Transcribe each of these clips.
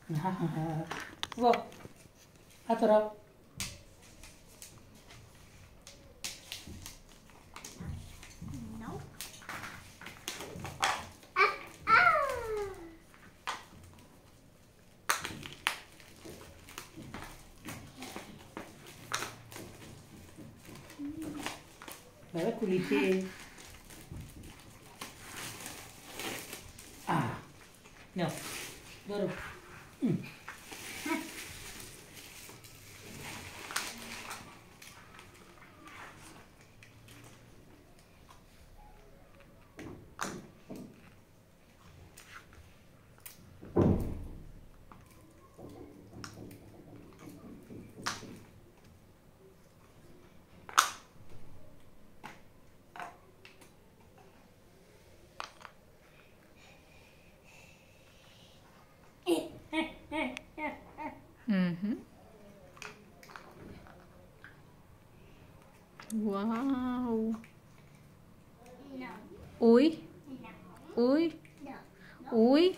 Go. Atara. No. Bawa kulitnya. No. Baru. Wow. No. Uy, No. uy, No. uy.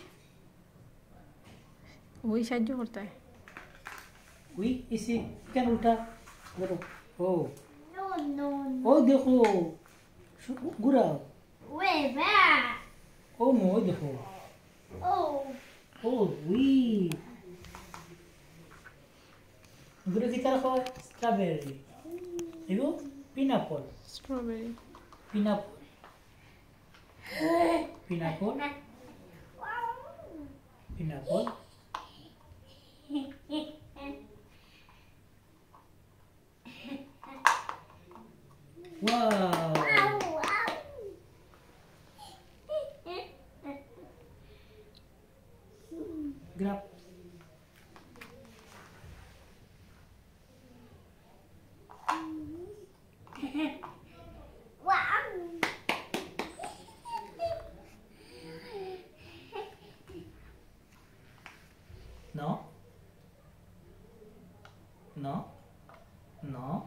उई शायद जो होता है Oui, ici. Kan udah. Baru. Oh. No, no, no. Oh, देखो. Gura. Way back. Oh, mau देखो. Oh. Oh, oui. Gura kita rasa strawberry. Itu pineapple. Strawberry Pineapple. Pineapple. Pineapple. Wow. Grab. No. No. No.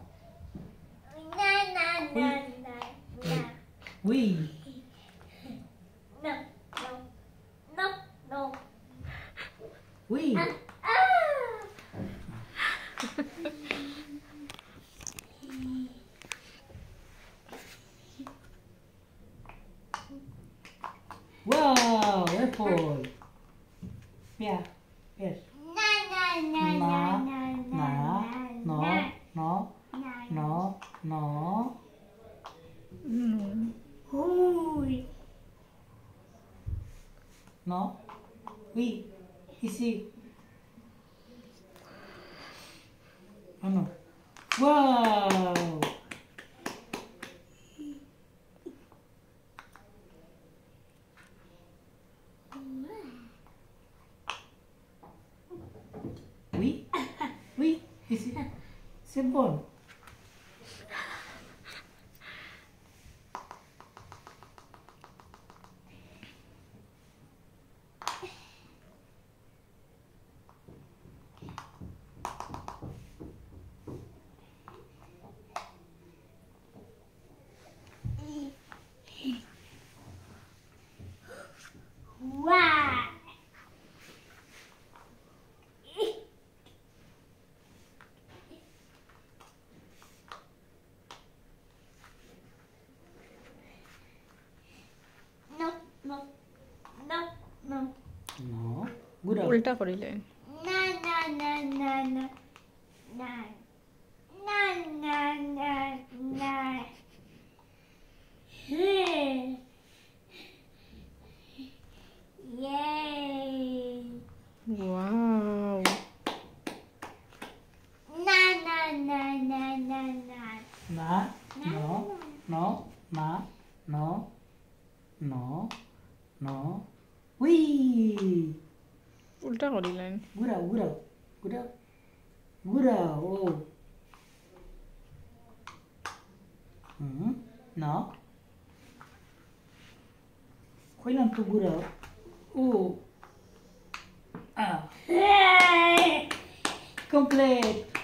Oui. Oui. Wow, apple. Yeah. Yes. No. No. No. No. No. Oui. Ici. Oh no. Wow. Oui. Oui. Ici. C'est bon. No. Good. उल्टा करिलेन वाव Na. No. No. Na. No. No. No. Oui. उल्टा करिलेन Gura. Gura. Gura. Gura. Oh. No. Kailan to gura? Oh. Ah. Complete.